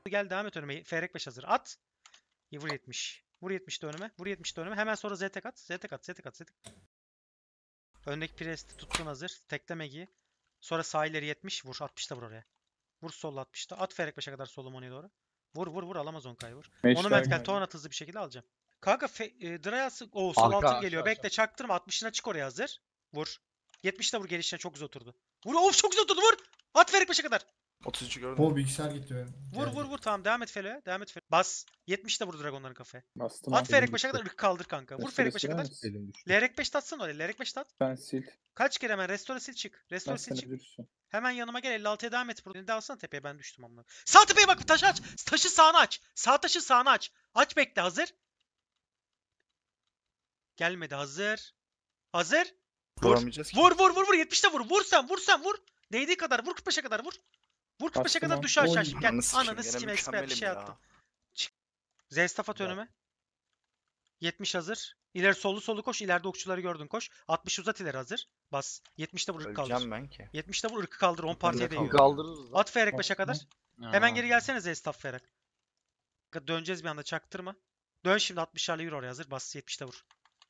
gel devam et önüme. Feyrek 5 hazır. At. Vur 70. Vur 70 de önüme. Vur 70 de önüme. Hemen sonra Z tek at. Z tek at. Z tek at. Z tek at. Öndeki Priest'i tuttun hazır. Tekle Magi'yi. Sonra sağ ileri 70. Vur. 60 da vur oraya. Vur sol 60'ta. At Feyrek 5'e kadar solum onu doğru. Vur vur vur. Alamaz 10K'yı vur. Onu Metkel Toğanat hızlı bir şekilde alacağım. Kanka Dryas'ı... Oo sol Arka, altın geliyor. aşağı, Bekle çaktırma. 60'ına çık oraya hazır. Vur. 70 de vur gelişine çok güzel oturdu. Vur. Of çok güzel oturdu vur. At Feyrek 5'e kadar. 33'ü gördüm. O bilgisayar gitti benim. Vur vur vur tamam devam et Felo'ya. Devam et Felo. Bas. 70 de vur Dragonların kafaya. Bastım. At Feyrek 5'e kadar ırk kaldır kanka. Vur Feyrek 5'e kadar. Elim düştü. Lerek 5 tatsana oraya. Lerek 5 tat. Ben sil. Kaç kere hemen restore sil çık. Ben Restore sil seni çık. bilirsin. Hemen yanıma gel 56'ya devam et. Beni de alsana tepeye ben düştüm amına. Sağ tepeye bak taşı aç. Taşı sağına aç. Sağ taşı sağına aç. Aç bekle hazır. Gelmedi hazır. Hazır. Vur. Vuramayacağız ki. Vur vur vur vur 70'te vur. Vur sen vur sen vur. Değdiği kadar vur 45'e kadar vur. Vur 45'e Bastım kadar ha. düş aşağı Oy. şimdi. Gel. Ananı sikeyim, Ananı gene sikeyim expert bir mükemmelim şey ya. attım. Zestaf at önüme. 70 hazır. İleri solu koş. İleride okçuları gördün koş. 60 uzat ileri hazır. Bas. 70'te vur ırkı kaldır. Öleceğim ben ki. 70'te vur ırkı kaldır. 10 partiye kaldı. değiyor. Kaldırırız lan. At Feyrek 5'e kadar. Ha. Hemen geri gelsene Zestaf Ferak. Döneceğiz bir anda çaktırma. Dön şimdi 60'larla yürü oraya hazır. Bas 70'te vur.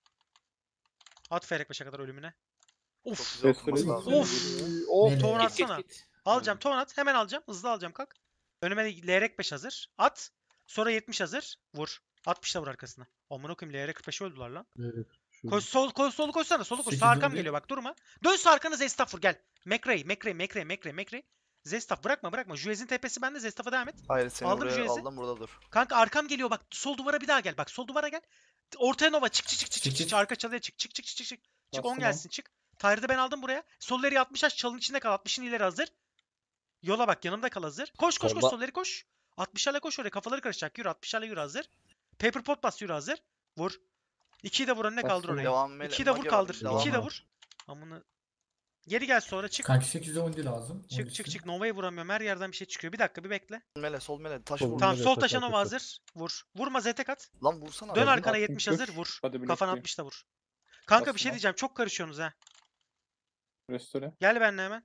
At Feyrek 5'e kadar ölümüne. Çok Of. güzel okuması Of. lazım. Of. Toğun Nereye? atsana. Alacağım. Toğun at. Hemen alacağım. Hızlı alacağım kalk. Önüme Lerek 5 hazır. At. Sonra 70 hazır. Vur. 60'ta vur arkasına. Amına koyayım Lerek 45 öldüler lan. Evet. Koş solu koşsana. Solu koş. 8 Sağ arkam oldu. geliyor bak durma. Dön sağ arkana Zestaf vur gel. Mekray. Zestaf bırakma. Juez'in tepesi bende. Zestaf'a devam et. Hayır seni Aldım buraya Jüez'i. aldım burada dur. Kanka arkam geliyor bak. Sol duvara bir daha gel. Bak sol duvara gel. Ortaya Nova çık. Arka çalıya çık. Çık. Çık 10 Bastım gelsin çık. Tyre'ı ben aldım buraya. Sol ileri 60 aç. Çalın içinde kal. 60'ın ileri hazır. Yola bak yanımda kal hazır. Koş Solda. sol ileri koş. 60'larla koş oraya. Kafaları karışacak. Yürü 60'larla yürü hazır. Paper pot bas yürü hazır. Vur. 2'yi de vur önüne kaldır Bastım. oraya. Devam mele. 2'yi de vur Mage kaldır. var, devam 2'yi de var. vur. Amını. Geri gel sonra çık. Kanki 8'de 10 lazım. Çık. Nova'yı vuramıyorum. Her yerden bir şey çıkıyor. Bir dakika bir bekle. Mele sol mele. Taş Sol vur. Tamam Nova sol taş taşa at, Nova taş at. hazır. Vur. Vurma Z'tek at. Lan vursana. Dön be. arkana attım, 70 kür. hazır. Vur. Hadi Kafana bloklayayım. 60'ta vur. Kanka bir Bastım şey ha. diyeceğim. Çok karışıyorsunuz ha. Restore. Gel benimle hemen.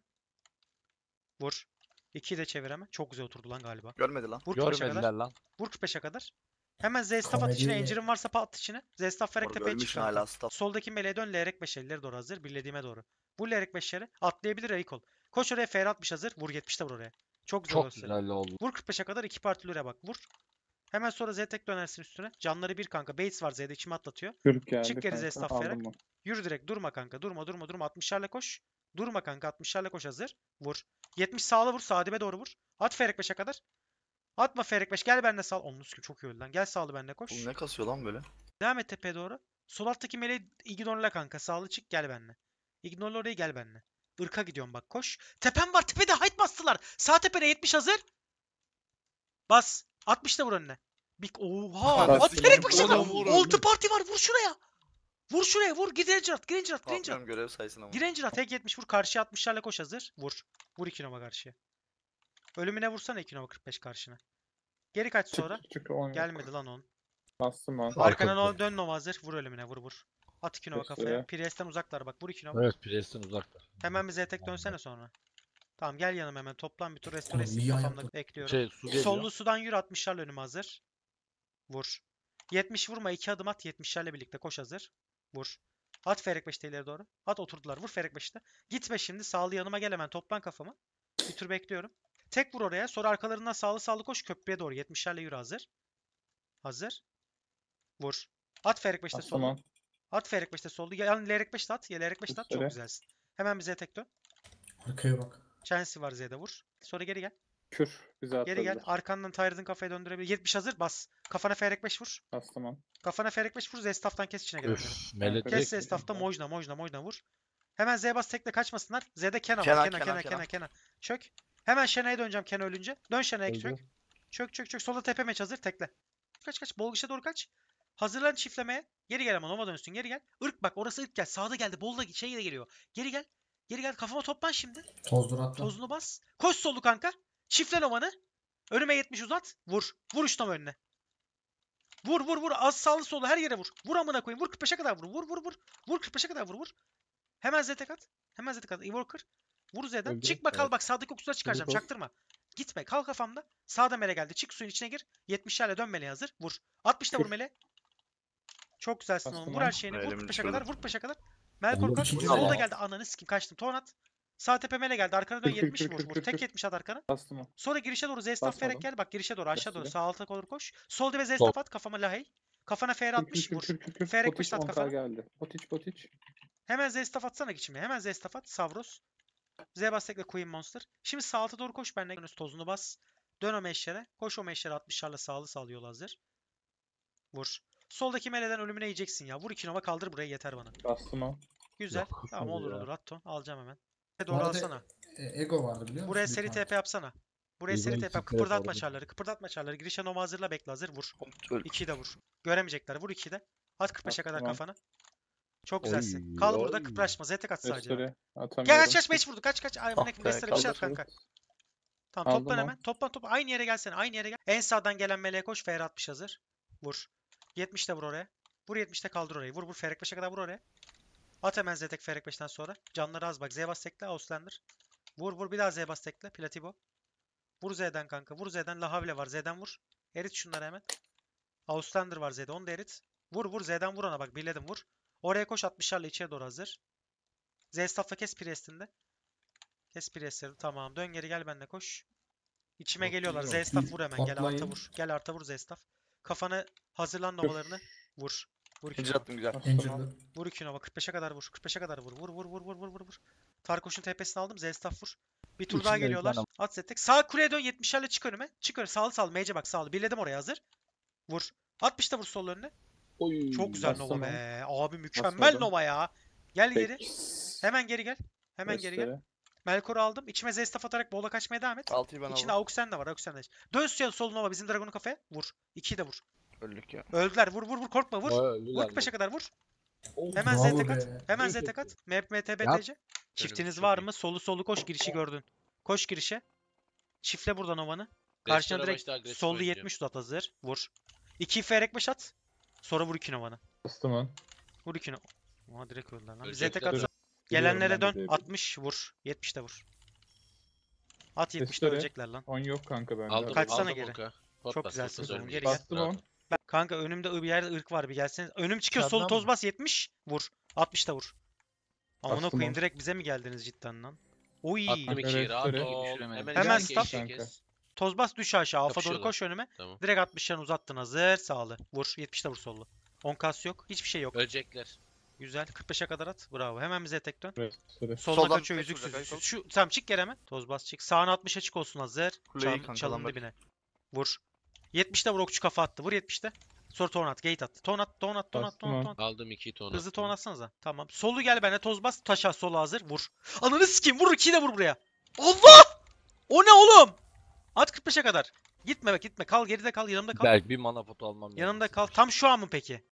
Vur. 2'yi de çevir hemen. Çok güzel oturdu lan galiba. Görmedi lan. Vur 45'e Görmediler kadar. lan. Vur 45'e kadar. Hemen Z-Staff at içine. Komediyle. Encirin varsa at içine. Z-Staff Ferek Orada tepeye çık ölmüşsün kanka. hala staff. Soldaki meleğe dön. Lerek 5'e doğru hazır. Birlediğime doğru. Vur Lerek 5'leri. Atlayabilir Ayıkol. Koş oraya Fer 60 hazır. Vur 70'te vur oraya. Çok güzel Çok gösteriyor. güzel oldu. Vur 45'e kadar 2 partilere bak. Vur. Hemen sonra Z-Tek dönersin üstüne. Canları bir kanka. Bates var Z'de içime atlatıyor. Kürk geldi Çık geri kanka. Zestaf Aldım Ferek. mı? Yürü direkt. Durma kanka. Durma. 60'larla koş. Durma kanka. 60'larla koş hazır. Vur. 70 sağla vur. Sağ dibe doğru vur. At Ferek 5'e kadar. Atma Ferek 5. Gel benimle sağ. Onun kim çok iyi öldü lan. Gel sağlı benimle koş. Oğlum ne kasıyor lan böyle? Devam et tepeye doğru. Sol alttaki meleği ignorla kanka. Sağlı çık gel benimle. Ignorla orayı gel benimle. Irka gidiyorum bak koş. Tepem var tepede height bastılar. Sağ tepede 70 hazır. Bas. 60 da vur önüne. Oha. Bas. At Ferek bakışa Oğlum, bak. vur. 6 parti var vur şuraya. Vur şuraya vur. Gir Ranger at. Ranger at. Patlıyorum görev sayısına. Gir Ranger at. Tek 70 vur. Karşıya 60'larla koş hazır. Vur. Vur 2 nova karşıya. Ölümüne vursana 2 nova 45 karşına. Geri kaç sonra. Çık 10 Gelmedi lan 10. Bastım ben. Arkana dön nova hazır. Vur ölümüne vur. At 2 nova Restore. kafaya. Priest'ten uzaklar bak. Vur 2 nova. Evet Priest'ten uzakta. Hemen bir Z-Tek dönsene sonra. Tamam gel yanıma hemen. Toplan bir tur restore Oğlum, etsin iyi kafamda ayakta. ekliyorum. Su geliyor. Sollu sudan yürü 60'larla önüme hazır. Vur. 70 vurma 2 adım at 70'lerle birlikte koş hazır. Vur. At Ferek 5'te ileri doğru. At oturdular. Vur Ferek 5'te. Gitme şimdi. Sağlı yanıma gel hemen. Toplan kafamı. Bir tur bekliyorum. Tek vur oraya. Sonra arkalarından sağlı koş. Köprüye doğru. 70'lerle yürü hazır. Hazır. Vur. At Ferek 5'te Bastım sollu. ha. At Ferek 5'te sollu. Yani Lerek 5'te at. Ya Lerek 5'te at. Çok Üstüne. güzelsin. Hemen bir Z tek dön. Arkaya bak. Chance'i var Z'de vur. Sonra geri gel. Kür. Bize Geri gel. atabilir. Arkandan Tyred'ın kafaya döndürebilir. 70 hazır. Bas. Kafana Ferek 5 vur. Bastım ha. Kafana Ferek 5 vur. Zestaf'tan kes içine gel onları. Üf. Mele Kes Kes direkt. Zestaf'ta Mojna vur. Hemen Z bas tekle kaçmasınlar. Z'de Kena Kenan, var. Kena. Çök. Hemen Shena'ya döneceğim Kena ölünce. Dön Shena'ya Öldü. çök. Çök. Solda tepe meç hazır tekle. Kaç. Bolgiş'e doğru kaç. Hazırlan çiftlemeye. Geri gel ama Nova dönsün. Geri gel. Irk bak orası ırk gel. Sağda geldi. Bolda şey de geliyor. Geri gel. Kafama toplan şimdi. Tozdur atla. Tozunu bas. Koş solu kanka. Çiftle Nova'nı. Önüme 70 uzat. Vur. Vur 3 Nova önüne. Vur. Az sağlı solu her yere vur. Vur amına koyayım. Vur 45'e kadar vur. Vur. Vur 45'e kadar vur. Hemen Z tek at. Evolker. Vur Z'den. Öldü. Çık bakalım Evet. bak sağdaki okçuları çıkaracağım. Öldü. Çaktırma. Gitme. Kal kafamda. Sağda mele geldi. Çık suyun içine gir. 70'lerle dön meleğe hazır. Vur. 60'ta vur Kür. meleğe. Çok güzelsin Bastım oğlum. Vur lan. her şeyini. Vur Elimi 45'e düşürdüm. kadar. Vur 45'e kadar. Melkor Oğlum, kaç. ikinci Solda zaman. geldi. Ananı sikeyim. Kaçtım. Ton at. Sağ tepe mele geldi. Arkana dön Kür, kür, 70 kür, vur. kür, Vur. kür, Tek kür. 70 at arkana. Bastım onu. Sonra girişe doğru Z-Staff vererek Basmadım. gel. Bak girişe doğru. Aşağı doğru. Restore. Sağ alta doğru koş. Sol dibe Z-Staff at. Kafama lahey. Kafana FR Kür, 60 kür, vur. kür, kür, kür. Ferek Potiç başlat 10k kafana. geldi. Potiç. Hemen Z-Staff atsana geçmeye. Hemen Z-Staff at. Savros. Z-Bas tekle Queen Monster. Şimdi sağ alta doğru koş. Benle gönüs tozunu bas. Dön o meşlere. Koş o meşlere 60'larla sağlı sağlı yol hazır. Vur. Soldaki meleden ölümüne yiyeceksin ya. Vur 2 nova kaldır buraya yeter bana. Bastım o. Güzel. Yok, Tamam şimdi olur ya. olur at ton. Alacağım hemen. Bu Doğru arada, alsana. Ego vardı biliyor musun? Buraya Bir seri tane. TP yapsana. Buraya seri Ego'yu TP yap. TP Kıpırdatma yapardım. çarları. Kıpırdatma çarları. Girişe nova hazırla bekle hazır. Vur. Öl. 2'yi de vur. Göremeyecekler. Vur 2'yi de. At 45'e kadar Tamam. kafana. Çok güzelsin. Oy, Kal burada oy. kıpraşma. Zetek at sadece. bak. Restore. Gel Atamıyorum. kaç 5 vurdu. Kaç. Ay Ah amına be, restore bir şey at kaldır. kanka. Tamam Aldım toplan o. hemen. Toplan. Aynı yere gelsene. Aynı yere gel. En sağdan gelen meleğe koş. FR 60 hazır. Vur. 70'te vur oraya. Vur 70'te kaldır orayı. Vur Ferek 5'e kadar vur oraya. At hemen Zetek Ferek 5'ten sonra. Canları az bak. Z-Bas tekle. Auslander. Vur bir daha Z-Bas tekle. Platibo. Vur Z'den kanka. Vur Z'den. Lahavle var. Z'den vur. Erit şunları hemen. Auslander var Z'de. Onu da erit. Vur Z'den vur ona bak. Birledim vur. Oraya koş 60'larla içeri doğru hazır. Z-Staff'la kes Priest'inde. Kes Priest'leri. Tamam. Dön geri gel benimle koş. İçime geliyorlar. Z-Staff vur hemen. Gel arta Patlayın. vur. Gel arta vur Z-Staff. Kafanı hazırlan novalarını. Vur. Vur 2 İkinci nova. attım güzel. Bastım o. Angel'dı. Vur 2 nova. 45'e kadar vur. 45'e kadar vur. Vur. Tarkoş'un TP'sini aldım. Z-Staff vur. Bir tur daha İçinde bir geliyorlar. tane- At Zetek. Sağ kuleye dön. 70'lerle çık önüme. Çık önüme. Sağlı. Mage'e bak sağlı. Birledim oraya hazır. Vur. 60'ta vur sol önüne. Oy. Çok güzel Bastım Nova onu. be. Abi mükemmel Basmadım. Nova ya. Gel geri. Peki. Hemen geri gel. Hemen geri gel. Restore. Melkor'u aldım. İçime Z-Staff atarak bola kaçmaya devam et. 6'yı ben İçinde aldım. Auxen de var. Auxen de. Dön suya sol Nova. Bizim Dragon'un kafaya. Vur. 2'yi de vur. Öldük ya. Öldüler. Vur. Korkma vur. Vur 45'e kadar vur. Hemen Bravo Z tek at. be. Hemen Z tek at. MTBTC. Çiftiniz çok var iyi. mı? Solu koş. Girişi gördün. Koş girişe. Çiftle buradan Nova'nı. Karşına Restore direkt başta agresif sollu oynayacağım. 70 uzat hazır. Vur. 2 ferek 5 at. Sonra vur 2 Nova'nı. Bastım o. Vur 2 Nova. Oha direkt öldüler lan. Z Ölecekler. tek at. Biliyorum Gelenlere ben de dön. diyebilirim. 60 vur. 70 de vur. At 70'te Restore. ölecekler lan. 10 yok kanka bende. Aldım, Kaçsana aldım geri. Oka. Çok Pot bas, güzelsin pot bas, oğlum, ölmeyin. geri gel. Bastım Rahat on. ol. Kanka önümde bir yerde ırk var bir gelseniz. Önüm çıkıyor sol Çardan toz mı? bas 70. Vur. 60 da vur. Amına Bastım koyayım on. direkt bize mi geldiniz cidden lan? Oy. Attım Kanka, 2'yi rahat restore. ol. Düşüremedim. Hemen iki stop. eşeği kes. Toz bas düş aşağı. Alfa doğru Yapışıyorlar. koş önüme. Tamam. Direkt 60'ların uzattın hazır. Sağlı. Vur. 70'te vur sollu. 10 kas yok. Hiçbir şey yok. Ölecekler. Güzel. 45'e kadar at. Bravo. Hemen bize tek dön. Restore. Soluna Soldan kaçıyor tek yüzüksüz. vuracak, yüzüksüz. Şu tamam çık geri hemen. Toz bas çık. Sağına 60'a çık olsun hazır. Kuleyi kankadan Çalın bak. dibine. Vur. 70'te vur okçu kafa attı. Vur 70'te. Sonra ton at. Gate at. Ton at. Bastım on. Aldım 2'yi ton Hızlı attım. ton atsanıza. Tamam. Solu gel bana toz bas. Taşa sola hazır. Vur. Ananı sikeyim. Vur 2'yi de vur buraya. Allah! O ne oğlum? At 45'e kadar. Gitme bak gitme. Kal geride kal. Yanımda kal. Belki bir mana potu almam lazım. Yanımda kal. Tam şu an mı peki?